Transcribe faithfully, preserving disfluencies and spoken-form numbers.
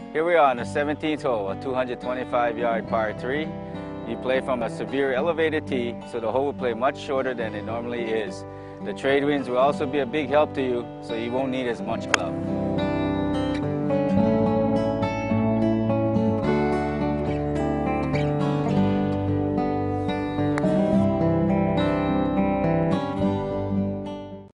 Here we are on the seventeenth hole, a two hundred twenty-five yard par three. You play from a severe elevated tee, so the hole will play much shorter than it normally is. The trade winds will also be a big help to you, so you won't need as much club.